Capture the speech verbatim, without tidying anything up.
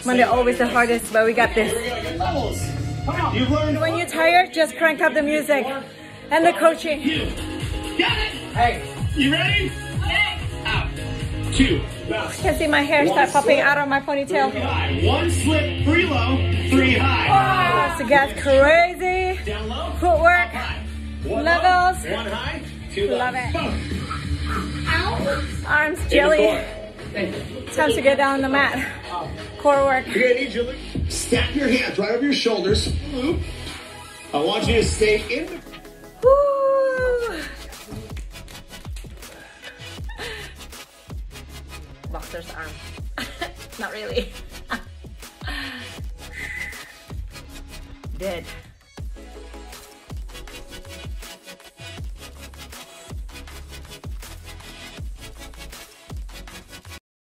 Monday always the hardest, but we got this. You've learned. When you're tired, just crank up the music and the coaching. You got it. Hey, you ready? Out. Two. You can see my hair start popping out of my ponytail. One slip, three low, three high. Oh, so get crazy. Down low. Footwork. One Levels. low, one high, two low. Love it. Boom. Arms jelly. Time to get down on the mat. Core work. You're gonna need you to stack your hands right over your shoulders. I want you to stay in the. Woo. Boxer's arm. Not really. Dead.